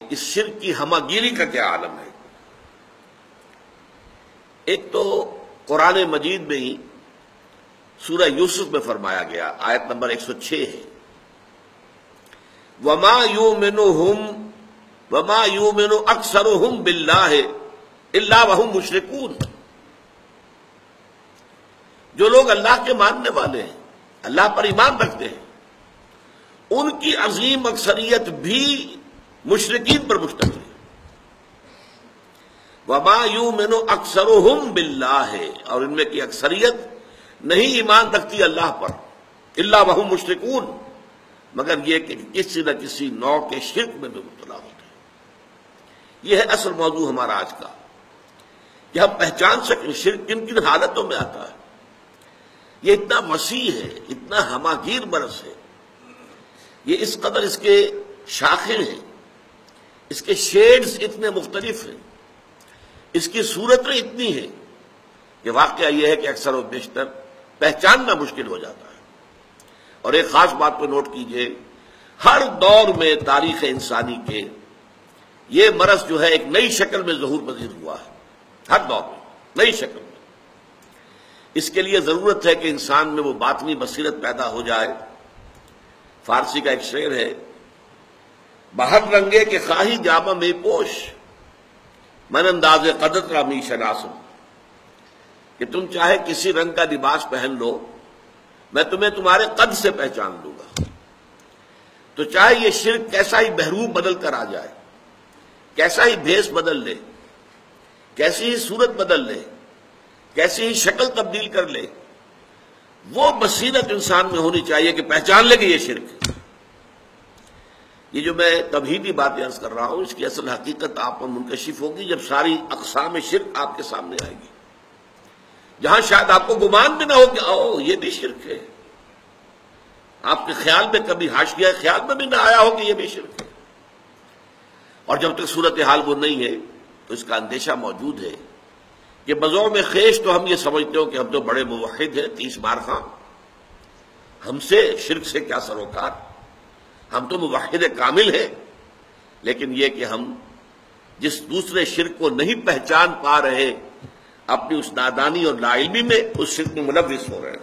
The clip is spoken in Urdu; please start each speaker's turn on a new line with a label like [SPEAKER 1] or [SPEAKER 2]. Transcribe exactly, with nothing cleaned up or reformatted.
[SPEAKER 1] اس شرک کی ہمہ گیری کا کیا عالم ہے؟ ایک تو قرآن مجید میں ہی سورہ یوسف میں فرمایا گیا، آیت نمبر ایک سو چھ ہے، وما یؤمنهم وما یؤمن اکثرهم باللہ الا وهم مشرکون۔ جو لوگ اللہ کے ماننے والے ہیں، اللہ پر ایمان رکھتے ہیں، ان کی عظیم اکثریت بھی مشرکین پر مشتمل ہے۔ وما یؤمن اکثرهم باللہ، اور ان میں کی اکثریت نہیں ایمان رکھتی اللہ پر، الا وهم مشرکون، مگر یہ کہ کسی نہ کسی نوع کے شرک میں بھی مبتلا ہوتے ہیں۔ یہ ہے اصل موضوع ہمارا آج کا، کہ ہم پہچان سکیں شرک کن کن حالتوں میں آتا ہے۔ یہ اتنا وسیع ہے، اتنا ہماگیر برس ہے، یہ اس قدر اس کے شاخیں ہیں، اس کے شیڈز اتنے مختلف ہیں، اس کی صورتیں اتنی ہیں کہ واقعہ یہ ہے کہ اکثر و بیشتر پہچاننا مشکل ہو جاتا ہے۔ اور ایک خاص بات کو نوٹ کیجئے، ہر دور میں تاریخ انسانی کے یہ مرض جو ہے ایک نئی شکل میں ظہور پذیر ہوا ہے، ہر دور میں نئی شکل میں۔ اس کے لیے ضرورت ہے کہ انسان میں وہ باطنی بصیرت پیدا ہو جائے۔ فارسی کا ایک شعر ہے، بہر رنگے کے خواہی جامہ میں پوش، من انداز قدرت را می شناسم، کہ تم چاہے کسی رنگ کا لباس پہن لو، میں تمہیں تمہارے قد سے پہچان لوں گا۔ تو چاہے یہ شرک کیسا ہی بحروب بدل کر آ جائے، کیسا ہی بھیس بدل لے، کیسی ہی صورت بدل لے، کیسی ہی شکل تبدیل کر لے، وہ بصیرت انسان میں ہونی چاہیے کہ پہچان لے کہ یہ شرک ہے۔ یہ جو میں تمہیدی باتیں عرض کر رہا ہوں، اس کی اصل حقیقت آپ پر منکشف ہوگی جب ساری اقسام شرک آپ کے سامنے آئے گی، جہاں شاید آپ کو گمان بھی نہ ہو کہ او یہ بھی شرک ہے، آپ کے خیال میں کبھی حاشیہ خیال میں بھی نہ آیا ہو کہ یہ بھی شرک ہے۔ اور جب تک صورتحال وہ نہیں ہے تو اس کا اندیشہ موجود ہے کہ بذوق خیش تو ہم یہ سمجھتے ہو کہ ہم تو بڑے موحد ہیں، تیس بار خاں، ہم سے شرک سے کیا سروکار، ہم تو موحد کامل ہیں، لیکن یہ کہ ہم جس دوسرے شرک کو نہیں پہچان پا رہے، اپنی اس نادانی اور لا علمی میں اس شرک میں ملوث ہو رہے ہیں۔